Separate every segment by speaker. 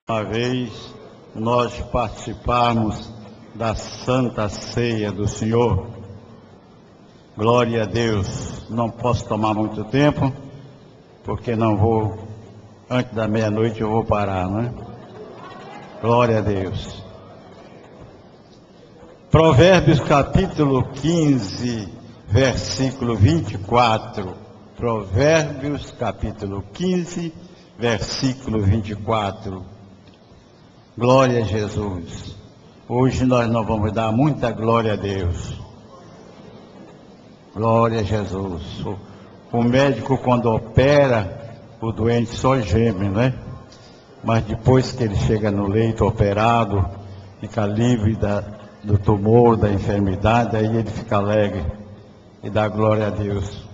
Speaker 1: Uma vez nós participarmos da Santa Ceia do Senhor. Glória a Deus. Não posso tomar muito tempo, porque não vou, antes da meia-noite eu vou parar, não é? Glória a Deus. Provérbios capítulo 15, versículo 24. Provérbios capítulo 15, versículo 24. Glória a Jesus. Hoje nós não vamos dar muita glória a Deus. Glória a Jesus. O médico, quando opera, o doente só geme, né? Mas depois que ele chega no leito operado, fica livre do tumor, da enfermidade, aí ele fica alegre e dá glória a Deus.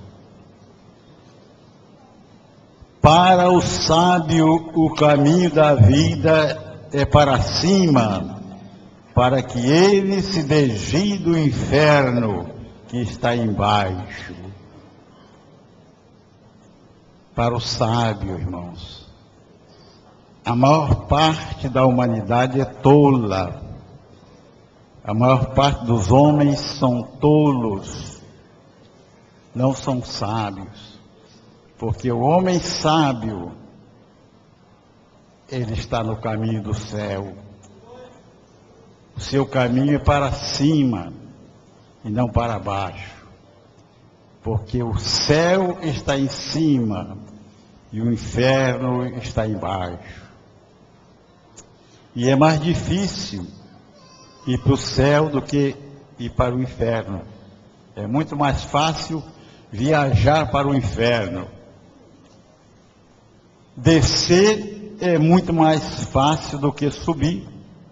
Speaker 1: Para o sábio, o caminho da vida é para cima, para que ele se desvie do inferno que está embaixo. Para o sábio, irmãos, a maior parte da humanidade é tola. A maior parte dos homens são tolos, não são sábios. Porque o homem sábio, ele está no caminho do céu. O seu caminho é para cima e não para baixo. Porque o céu está em cima e o inferno está embaixo. E é mais difícil ir para o céu do que ir para o inferno. É muito mais fácil viajar para o inferno. Descer é muito mais fácil do que subir.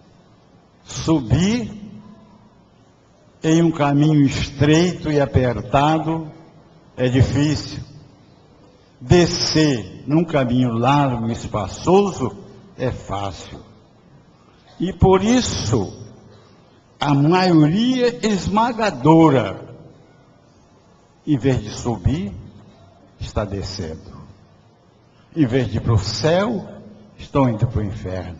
Speaker 1: Subir em um caminho estreito e apertado é difícil. Descer num caminho largo e espaçoso é fácil. E por isso, a maioria esmagadora, em vez de subir, está descendo. Em vez de ir para o céu, estão indo para o inferno.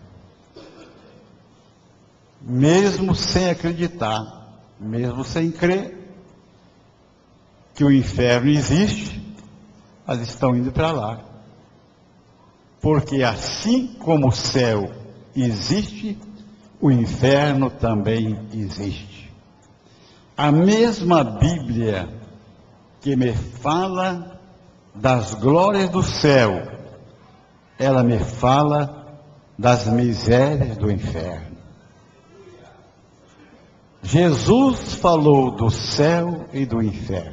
Speaker 1: Mesmo sem acreditar, mesmo sem crer que o inferno existe, mas estão indo para lá. Porque assim como o céu existe, o inferno também existe. A mesma Bíblia que me fala das glórias do céu, ela me fala das misérias do inferno. Jesus falou do céu e do inferno.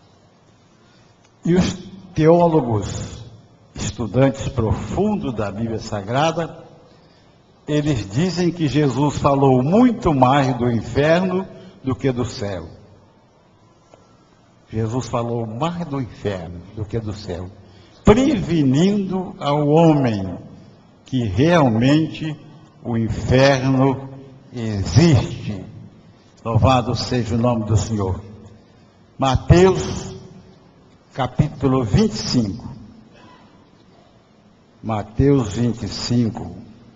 Speaker 1: E os teólogos, estudantes profundos da Bíblia Sagrada, eles dizem que Jesus falou muito mais do inferno do que do céu. Jesus falou mais do inferno do que do céu, prevenindo ao homem que realmente o inferno existe. Louvado seja o nome do Senhor. Mateus, capítulo 25. Mateus 25.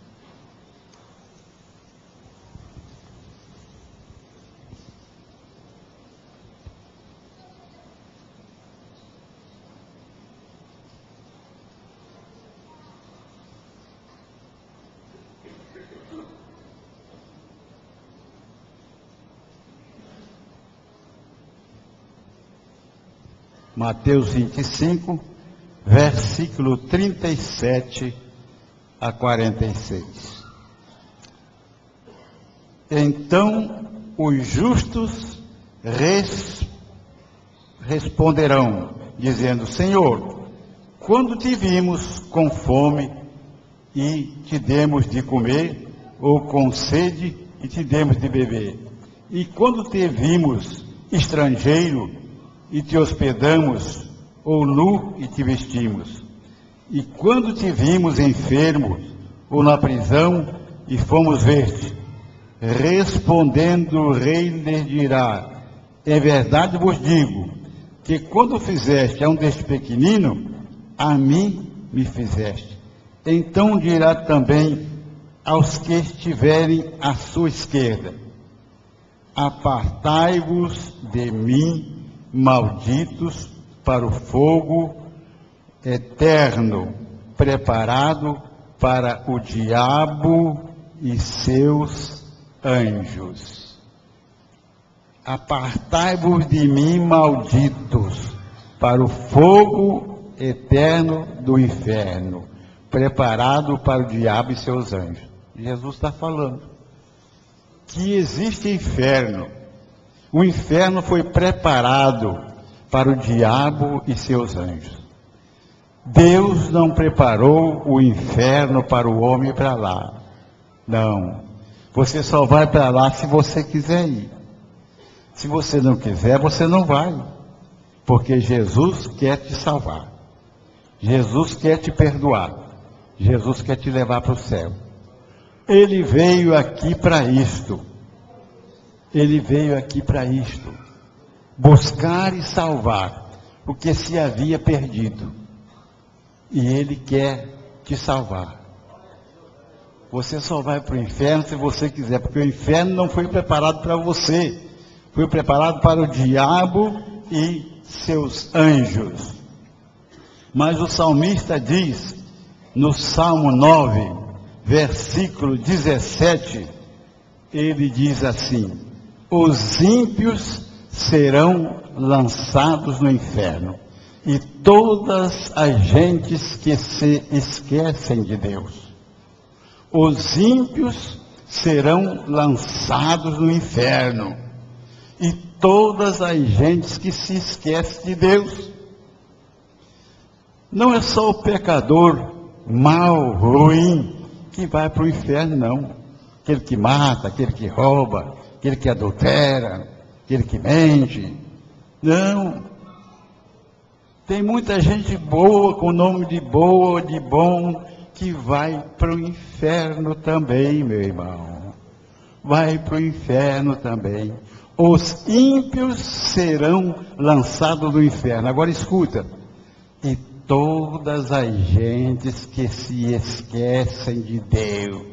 Speaker 1: Mateus 25, versículo 37 a 46. Então os justos responderão, dizendo: Senhor, quando te vimos com fome e te demos de comer, ou com sede e te demos de beber? E quando te vimos estrangeiro e te hospedamos, ou nu e te vestimos? E quando te vimos enfermo, ou na prisão, e fomos ver-te? Respondendo o rei lhes dirá: em verdade vos digo, que quando fizeste a um deste pequenino, a mim me fizeste. Então dirá também aos que estiverem à sua esquerda: apartai-vos de mim, malditos, para o fogo eterno, preparado para o diabo e seus anjos. Apartai-vos de mim, malditos, para o fogo eterno do inferno, preparado para o diabo e seus anjos. Jesus está falando que existe inferno. O inferno foi preparado para o diabo e seus anjos. Deus não preparou o inferno para o homem ir para lá. Não. Você só vai para lá se você quiser ir. Se você não quiser, você não vai. Porque Jesus quer te salvar. Jesus quer te perdoar. Jesus quer te levar para o céu. Ele veio aqui para isto. Ele veio aqui para isto. Buscar e salvar o que se havia perdido. E Ele quer te salvar. Você só vai para o inferno se você quiser, porque o inferno não foi preparado para você. Foi preparado para o diabo e seus anjos. Mas o salmista diz, no Salmo 9, versículo 17, ele diz assim: os ímpios serão lançados no inferno, e todas as gentes que se esquecem de Deus. Os ímpios serão lançados no inferno, e todas as gentes que se esquecem de Deus. Não é só o pecador mau, ruim, que vai para o inferno, não. Aquele que mata, aquele que rouba, aquele que adultera, aquele que mente. Não. Tem muita gente boa, com nome de boa, de bom, que vai para o inferno também, meu irmão. Vai para o inferno também. Os ímpios serão lançados no inferno. Agora escuta. E todas as gentes que se esquecem de Deus.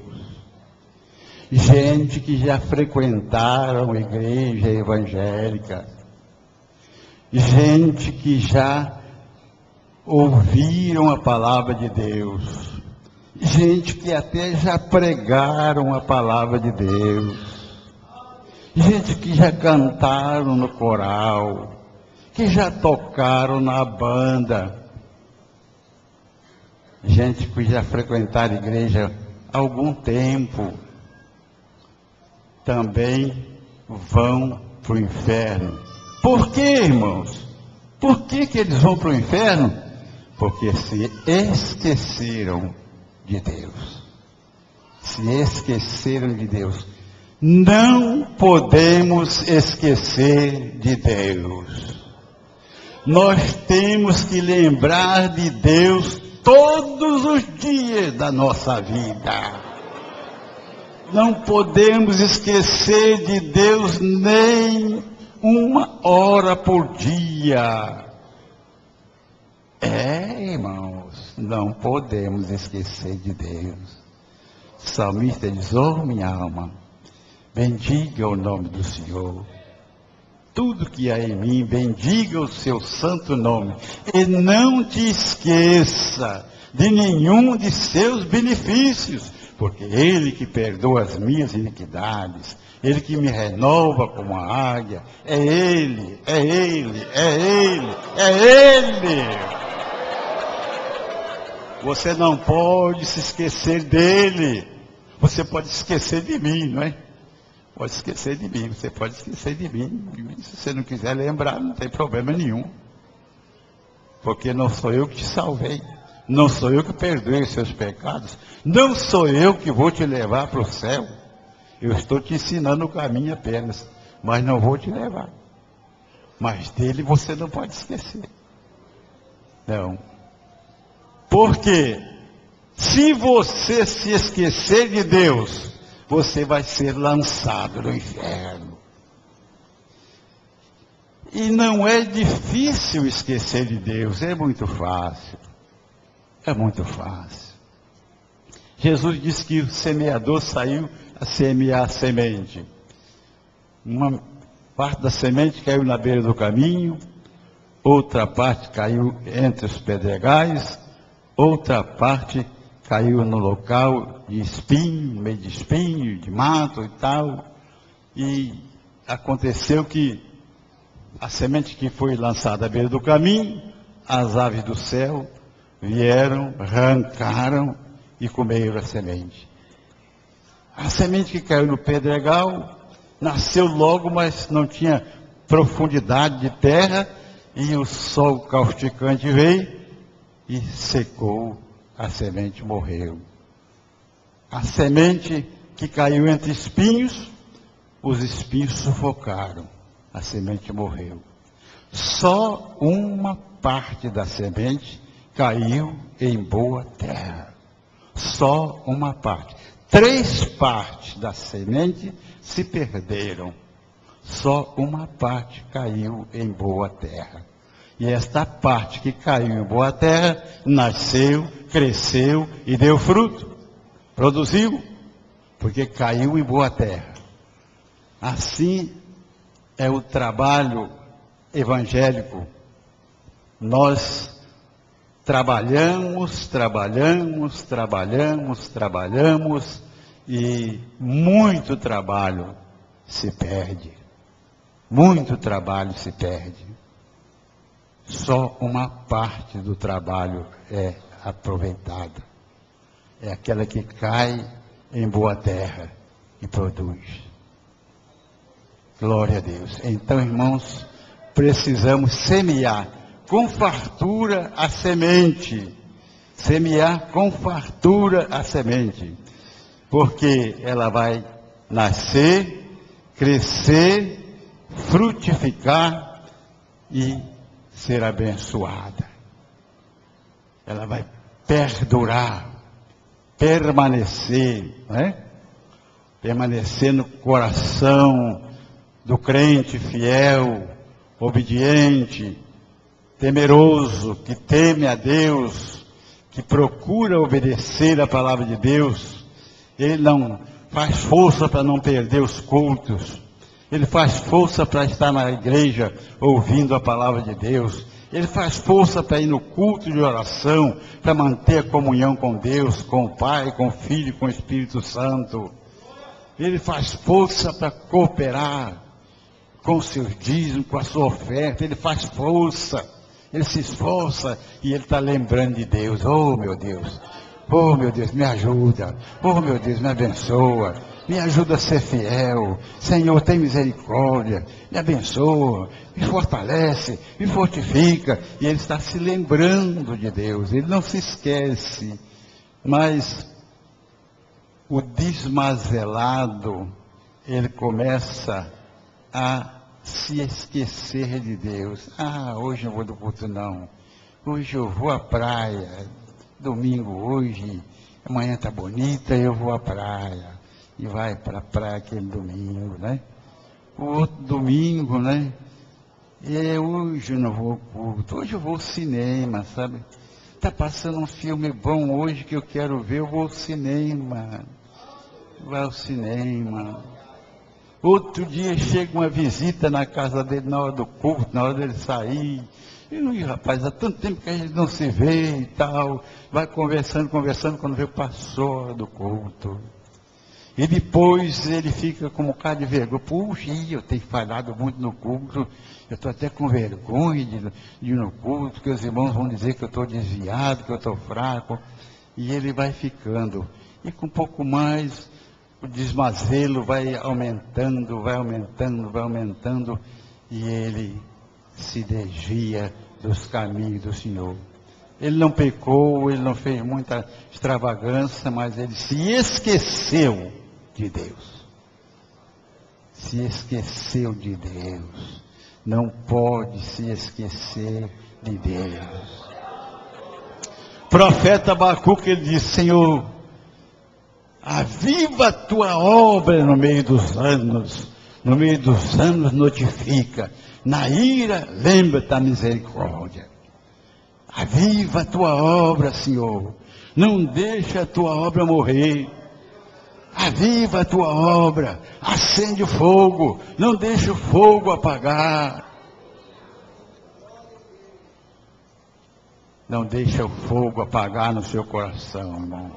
Speaker 1: Gente que já frequentaram a igreja evangélica. Gente que já ouviram a palavra de Deus. Gente que até já pregaram a palavra de Deus. Gente que já cantaram no coral. Que já tocaram na banda. Gente que já frequentaram a igreja há algum tempo. Também vão para o inferno. Por quê, irmãos? Por que eles vão para o inferno? Porque se esqueceram de Deus. Se esqueceram de Deus. Não podemos esquecer de Deus. Nós temos que lembrar de Deus todos os dias da nossa vida. Não podemos esquecer de Deus nem uma hora por dia. Irmãos, não podemos esquecer de Deus. O salmista diz: oh, minha alma, bendiga o nome do Senhor. Tudo que há em mim, bendiga o seu santo nome. E não te esqueça de nenhum de seus benefícios, porque Ele que perdoa as minhas iniquidades, Ele que me renova como a águia, é Ele, é Ele, é Ele, é Ele. Você não pode se esquecer dEle. Você pode esquecer de mim, não é? Pode esquecer de mim, você pode esquecer de mim. Se você não quiser lembrar, não tem problema nenhum. Porque não sou eu que te salvei. Não sou eu que perdoei os seus pecados. Não sou eu que vou te levar para o céu. Eu estou te ensinando o caminho apenas. Mas não vou te levar. Mas dele você não pode esquecer. Não. Porque se você se esquecer de Deus, você vai ser lançado no inferno. E não é difícil esquecer de Deus, é muito fácil. É muito fácil. Jesus disse que o semeador saiu a semear a semente. Uma parte da semente caiu na beira do caminho, outra parte caiu entre os pedregais, outra parte caiu no local de espinho, meio de espinho, de mato e tal. E aconteceu que a semente que foi lançada à beira do caminho, as aves do céu vieram, arrancaram e comeram a semente. A semente que caiu no pedregal nasceu logo, mas não tinha profundidade de terra, e o sol causticante veio e secou a semente, morreu. A semente que caiu entre espinhos, os espinhos sufocaram, a semente morreu. Só uma parte da semente caiu em boa terra. Só uma parte. 3 partes da semente se perderam. Só uma parte caiu em boa terra. E esta parte que caiu em boa terra, nasceu, cresceu e deu fruto. Produziu, porque caiu em boa terra. Assim é o trabalho evangélico. Nós trabalhamos e muito trabalho se perde. Muito trabalho se perde. Só uma parte do trabalho é aproveitada. É aquela que cai em boa terra e produz. Glória a Deus. Então, irmãos, precisamos semear com fartura a semente. Semear com fartura a semente. Porque ela vai nascer, crescer, frutificar e ser abençoada. Ela vai perdurar, permanecer, né? Permanecer no coração do crente fiel, obediente, temeroso, que teme a Deus, que procura obedecer a palavra de Deus. Ele não faz força para não perder os cultos. Ele faz força para estar na igreja ouvindo a palavra de Deus. Ele faz força para ir no culto de oração, para manter a comunhão com Deus, com o Pai, com o Filho e com o Espírito Santo. Ele faz força para cooperar com os seus dízimos, com a sua oferta. Ele faz força, ele se esforça e ele está lembrando de Deus. Oh, meu Deus! Oh, meu Deus, me ajuda. Oh, meu Deus, me abençoa. Me ajuda a ser fiel. Senhor, tem misericórdia. Me abençoa. Me fortalece. Me fortifica. E ele está se lembrando de Deus. Ele não se esquece. Mas o desmazelado, ele começa a se esquecer de Deus. Ah, hoje eu vou do culto, não. Hoje eu vou à praia. Domingo hoje, amanhã está bonita, eu vou à praia. E vai para a praia aquele domingo, né? O outro domingo, né? Hoje eu não vou ao culto, hoje eu vou ao cinema, sabe? Está passando um filme bom hoje que eu quero ver, eu vou ao cinema. Vai ao cinema. Outro dia chega uma visita na casa dele na hora do culto, na hora dele sair. E rapaz, há tanto tempo que a gente não se vê e tal. Vai conversando, quando vê, passou a hora do culto. E depois ele fica com um bocado de vergonha. Puxa, eu tenho falhado muito no culto. Eu estou até com vergonha de ir no culto, que os irmãos vão dizer que eu estou desviado, que eu estou fraco. E ele vai ficando. E com um pouco mais, o desmazelo vai aumentando. E ele se desvia dos caminhos do Senhor. Ele não pecou, ele não fez muita extravagância, mas ele se esqueceu de Deus. Se esqueceu de Deus. Não pode se esquecer de Deus. Profeta Abacuque, ele diz: Senhor, aviva a tua obra no meio dos anos. No meio dos anos notifica. Na ira, lembra-te da misericórdia. Aviva a tua obra, Senhor. Não deixa a tua obra morrer. Aviva a tua obra, acende o fogo, não deixa o fogo apagar. Não deixa o fogo apagar no seu coração, irmão.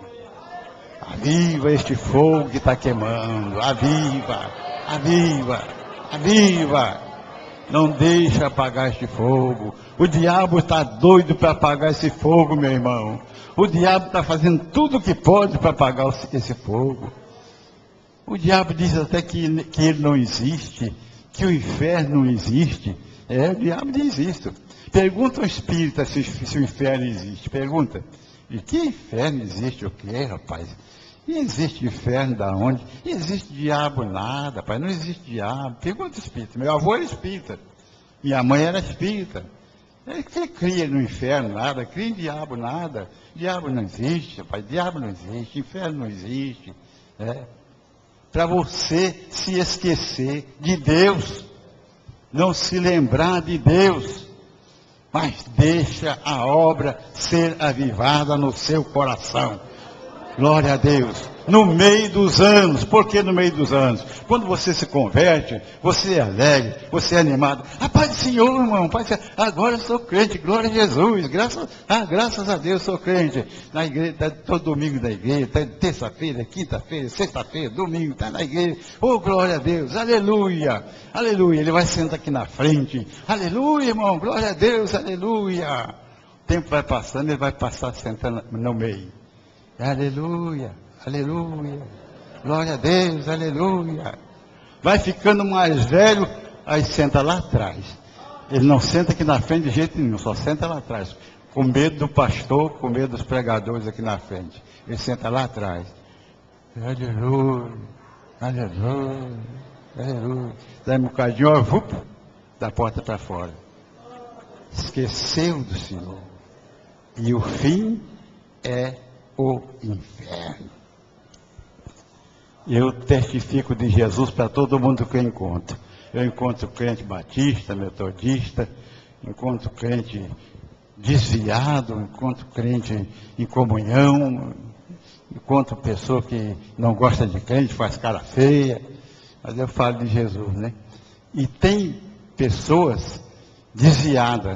Speaker 1: Aviva este fogo que está queimando, aviva, aviva, aviva. Não deixa apagar este fogo. O diabo está doido para apagar esse fogo, meu irmão. O diabo está fazendo tudo o que pode para apagar esse fogo. O diabo diz até que ele não existe, que o inferno não existe. O diabo diz isso. Pergunta ao espírita se o inferno existe. Pergunta. E que inferno existe o quê, rapaz? E existe inferno da onde? E existe diabo nada, rapaz. Não existe diabo. Pergunta ao espírita. Meu avô era espírita. Minha mãe era espírita. Ele cria no inferno nada, cria em diabo nada. Diabo não existe, rapaz. Diabo não existe. Inferno não existe. Para você se esquecer de Deus, não se lembrar de Deus, mas deixa a obra ser avivada no seu coração. Glória a Deus. No meio dos anos. Por que no meio dos anos? Quando você se converte, você é alegre, você é animado. A paz do Senhor, irmão. Paz do Senhor. Agora eu sou crente. Glória a Jesus. Graças a Deus sou crente. Na igreja, todo domingo da igreja, terça-feira, quinta-feira, sexta-feira, domingo, está na igreja. Oh, glória a Deus. Aleluia. Aleluia. Ele vai sentar aqui na frente. Aleluia, irmão. Glória a Deus. Aleluia. O tempo vai passando, ele vai passar sentando no meio. Aleluia, aleluia, glória a Deus, aleluia. Vai ficando mais velho, aí senta lá atrás. Ele não senta aqui na frente de jeito nenhum, só senta lá atrás. Com medo do pastor, com medo dos pregadores aqui na frente. Ele senta lá atrás. Aleluia, aleluia, aleluia. Daí um bocadinho, ó, da porta para fora. Esqueceu do Senhor. E o fim é o inferno. Eu testifico de Jesus para todo mundo que eu encontro. Eu encontro crente batista, metodista, encontro crente desviado, encontro crente em comunhão, encontro pessoa que não gosta de crente, faz cara feia, mas eu falo de Jesus, né? E tem pessoas desviadas.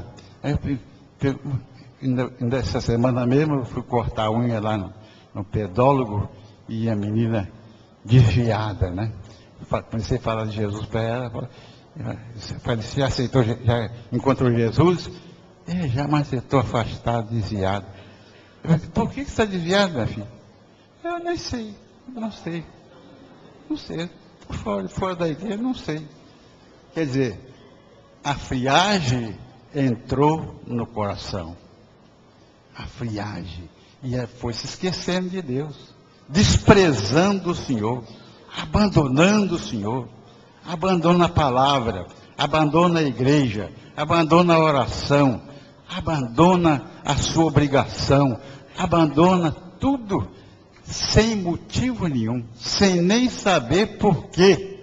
Speaker 1: Ainda essa semana mesmo eu fui cortar a unha lá no pedólogo e a menina desviada, né? Comecei a falar de Jesus para ela. Você já aceitou, já encontrou Jesus? Já, mas eu estou afastado, desviado. Eu falei, por que você está desviado, minha filha? Eu nem sei, não sei. Não sei, estou fora da igreja, não sei. Quer dizer, a friagem entrou no coração. A friagem. E foi se esquecendo de Deus. Desprezando o Senhor. Abandonando o Senhor. Abandona a palavra. Abandona a igreja. Abandona a oração. Abandona a sua obrigação. Abandona tudo. Sem motivo nenhum. Sem nem saber por quê.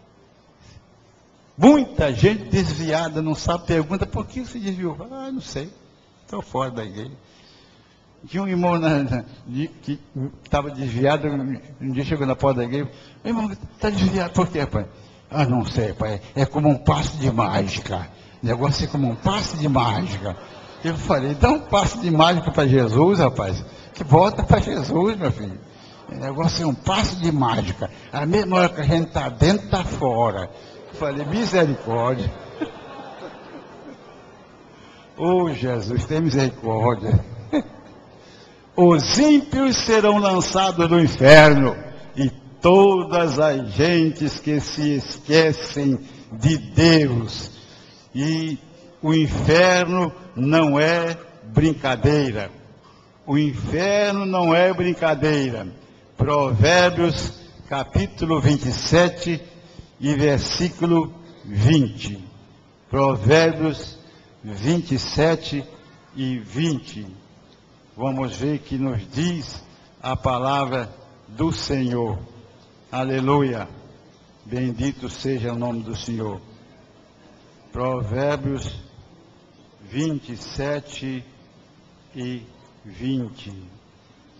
Speaker 1: Muita gente desviada não sabe, pergunta, por que você desviou? Não sei. Estou fora da igreja. Tinha um irmão que estava desviado, um dia chegou na porta da igreja, irmão, está desviado por quê, pai? Não sei, pai, é como um passe de mágica. O negócio é como um passe de mágica. Eu falei, dá um passe de mágica para Jesus, rapaz, que volta para Jesus, meu filho. O negócio é um passe de mágica. A mesma hora que a gente está dentro, está fora. Eu falei, misericórdia. Oh, Jesus, tem misericórdia. Os ímpios serão lançados no inferno, e todas as gentes que se esquecem de Deus. E o inferno não é brincadeira. O inferno não é brincadeira. Provérbios, capítulo 27 e versículo 20. Provérbios 27 e 20. Vamos ver que nos diz a palavra do Senhor. Aleluia. Bendito seja o nome do Senhor. Provérbios 27 e 20.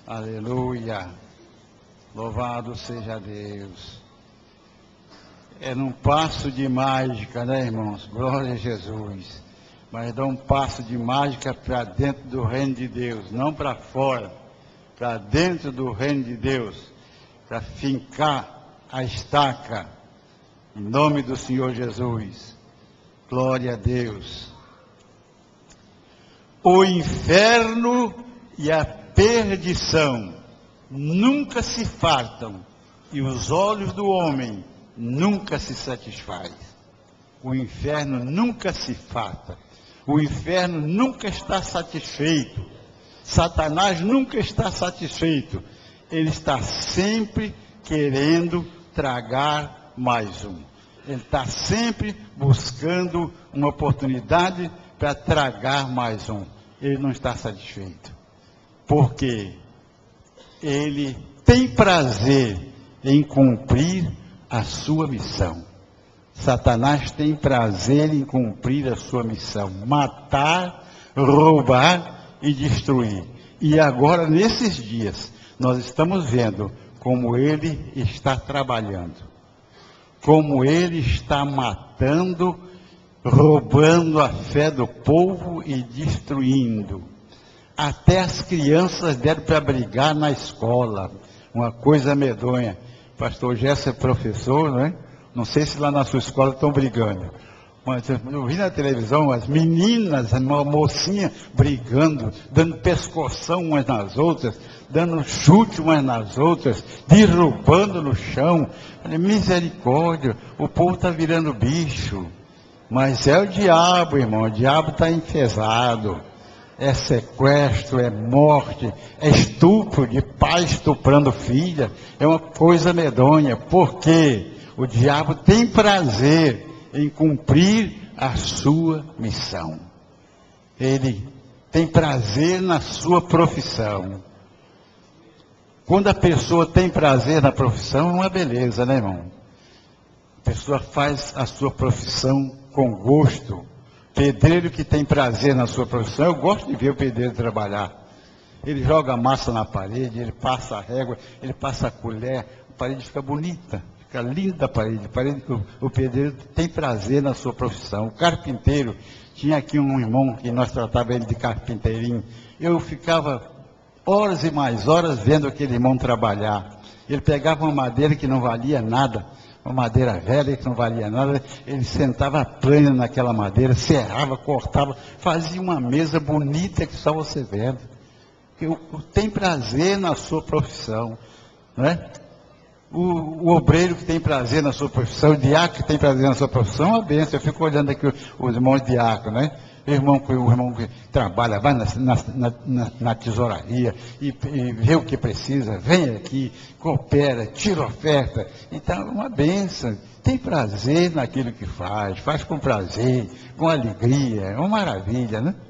Speaker 1: Aleluia. Louvado seja Deus. É num passo de mágica, né, irmãos? Glória a Jesus. Mas dá um passo de mágica para dentro do reino de Deus, não para fora, para dentro do reino de Deus, para fincar a estaca, em nome do Senhor Jesus. Glória a Deus. O inferno e a perdição nunca se fartam, e os olhos do homem nunca se satisfazem. O inferno nunca se farta. O inferno nunca está satisfeito. Satanás nunca está satisfeito. Ele está sempre querendo tragar mais um. Ele está sempre buscando uma oportunidade para tragar mais um. Ele não está satisfeito. Porque ele tem prazer em cumprir a sua missão. Satanás tem prazer em cumprir a sua missão: matar, roubar e destruir. E agora, nesses dias, nós estamos vendo como ele está trabalhando, como ele está matando, roubando a fé do povo e destruindo. Até as crianças deram para brigar na escola, uma coisa medonha. Pastor Gerson é professor, não é? Não sei se lá na sua escola estão brigando. Mas eu vi na televisão as meninas, uma mocinha brigando, dando pescoção umas nas outras, dando chute umas nas outras, derrubando no chão. Falei, misericórdia, o povo está virando bicho. Mas é o diabo, irmão, o diabo está enfesado. É sequestro, é morte, é estupro de pai estuprando filha. É uma coisa medonha. Por quê? O diabo tem prazer em cumprir a sua missão. Ele tem prazer na sua profissão. Quando a pessoa tem prazer na profissão, é uma beleza, né, irmão? A pessoa faz a sua profissão com gosto. Pedreiro que tem prazer na sua profissão, eu gosto de ver o pedreiro trabalhar. Ele joga massa na parede, ele passa a régua, ele passa a colher, a parede fica bonita, fica linda a parede. O pedreiro tem prazer na sua profissão. O carpinteiro, tinha aqui um irmão que nós tratávamos ele de carpinteirinho. Eu ficava horas e mais horas vendo aquele irmão trabalhar. Ele pegava uma madeira que não valia nada, uma madeira velha que não valia nada, ele sentava plena naquela madeira, serrava, cortava, fazia uma mesa bonita que só você vendo. Tem prazer na sua profissão, não é? O obreiro que tem prazer na sua profissão, o diácono que tem prazer na sua profissão, é uma bênção. Eu fico olhando aqui os irmãos diáconos, né? O irmão que trabalha, vai na tesouraria e vê o que precisa, vem aqui, coopera, tira oferta. Então, é uma bênção. Tem prazer naquilo que faz com prazer, com alegria, é uma maravilha, né?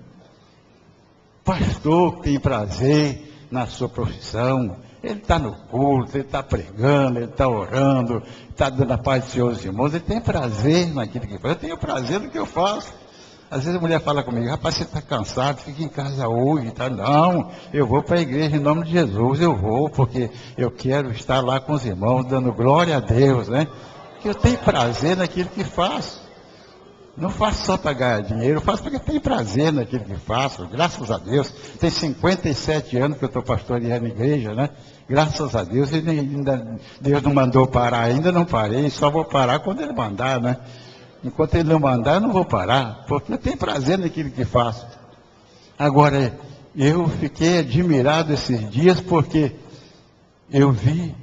Speaker 1: Pastor que tem prazer na sua profissão, ele está no culto, ele está pregando, ele está orando, está dando a paz do Senhor aos irmãos, ele tem prazer naquilo que faz. Eu tenho prazer no que eu faço. Às vezes a mulher fala comigo, rapaz, você está cansado, fica em casa hoje, tá? Não, eu vou para a igreja em nome de Jesus, eu vou, porque eu quero estar lá com os irmãos, dando glória a Deus, né? Porque eu tenho prazer naquilo que faço. Não faço só para ganhar dinheiro, eu faço porque tenho prazer naquilo que faço, graças a Deus. Tem 57 anos que eu estou pastoreando a igreja, né? Graças a Deus, Deus não mandou parar ainda, não parei, só vou parar quando Ele mandar, né? Enquanto Ele não mandar, eu não vou parar, porque eu tenho prazer naquilo que faço. Agora, eu fiquei admirado esses dias porque eu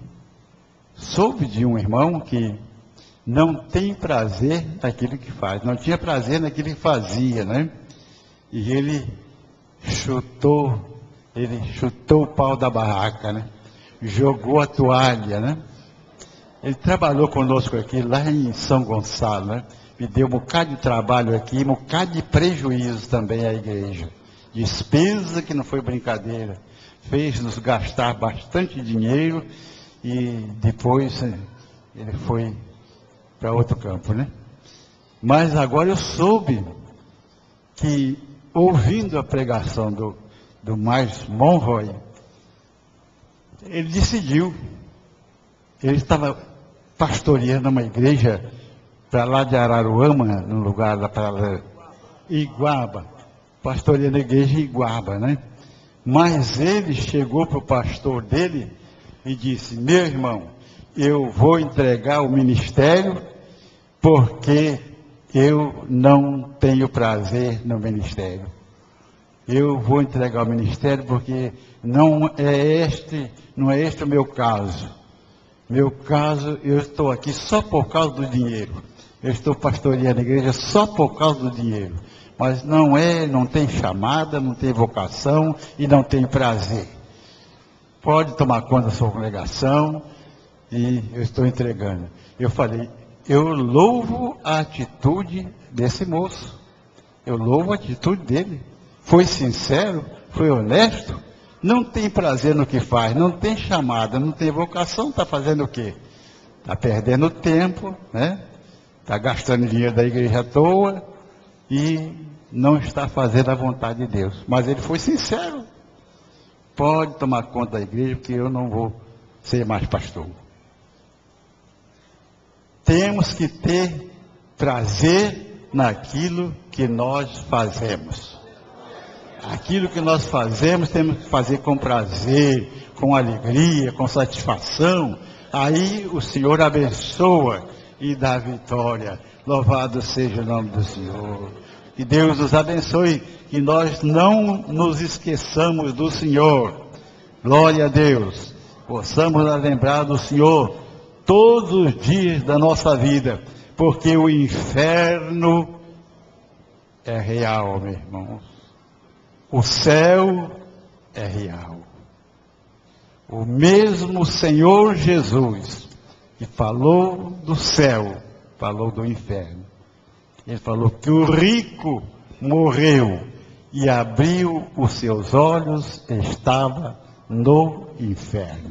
Speaker 1: soube de um irmão que não tem prazer naquilo que faz, não tinha prazer naquilo que fazia, né? E ele chutou o pau da barraca, né? Jogou a toalha, né? Ele trabalhou conosco aqui, lá em São Gonçalo, né? Me deu um bocado de trabalho aqui, um bocado de prejuízo também à igreja. Despesa que não foi brincadeira. Fez-nos gastar bastante dinheiro e depois ele foi para outro campo, né? Mas agora eu soube que, ouvindo a pregação do Miles Monroe, ele decidiu. Ele estava pastoreando uma igreja para lá de Araruama, no lugar da para Iguaba, pastoreando a igreja em Iguaba, né? Mas ele chegou para o pastor dele e disse: meu irmão, eu vou entregar o ministério porque eu não tenho prazer no ministério. Eu vou entregar o ministério porque não é este o meu caso. Meu caso, eu estou aqui só por causa do dinheiro. Eu estou pastoreando a igreja só por causa do dinheiro. Mas não tem chamada, não tem vocação e não tem prazer. Pode tomar conta da sua congregação e eu estou entregando. Eu falei, eu louvo a atitude desse moço. Eu louvo a atitude dele. Foi sincero, foi honesto, não tem prazer no que faz, não tem chamada, não tem vocação, está fazendo o quê? Está perdendo tempo, né? Está gastando dinheiro da igreja à toa e não está fazendo a vontade de Deus. Mas ele foi sincero. Pode tomar conta da igreja, porque eu não vou ser mais pastor. Temos que ter prazer naquilo que nós fazemos. Aquilo que nós fazemos, temos que fazer com prazer, com alegria, com satisfação. Aí o Senhor abençoa e dá vitória. Louvado seja o nome do Senhor. Que Deus nos abençoe, que nós não nos esqueçamos do Senhor. Glória a Deus. Possamos lembrar do Senhor todos os dias da nossa vida, porque o inferno é real, meu irmão. O céu é real. O mesmo Senhor Jesus que falou do céu, falou do inferno. Ele falou que o rico morreu e abriu os seus olhos, estava no inferno.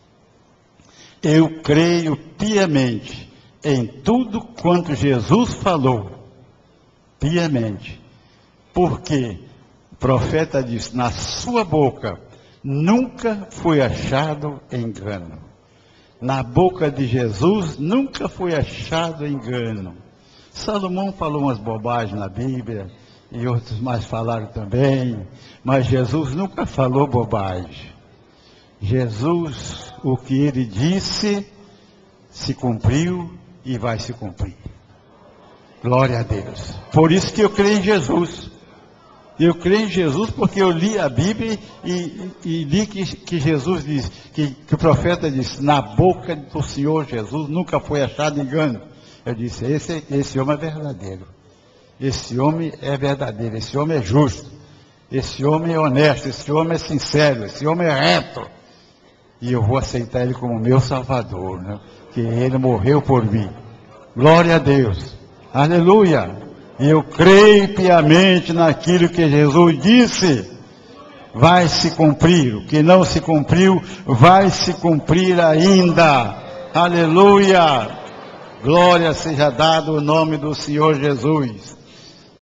Speaker 1: Eu creio piamente em tudo quanto Jesus falou, piamente, porque o profeta disse, na sua boca nunca foi achado engano. Na boca de Jesus nunca foi achado engano. Salomão falou umas bobagens na Bíblia, e outros mais falaram também, mas Jesus nunca falou bobagem. Jesus, o que ele disse, se cumpriu e vai se cumprir. Glória a Deus. Por isso que eu creio em Jesus. Eu creio em Jesus porque eu li a Bíblia e li que Jesus diz, que o profeta disse, na boca do Senhor Jesus nunca foi achado engano. Eu disse, esse homem é verdadeiro. Esse homem é verdadeiro, esse homem é justo. Esse homem é honesto, esse homem é sincero, esse homem é reto. E eu vou aceitar ele como meu Salvador, né? Que ele morreu por mim. Glória a Deus. Aleluia. E eu creio piamente naquilo que Jesus disse, vai se cumprir. O que não se cumpriu, vai se cumprir ainda. Aleluia. Glória seja dada o nome do Senhor Jesus.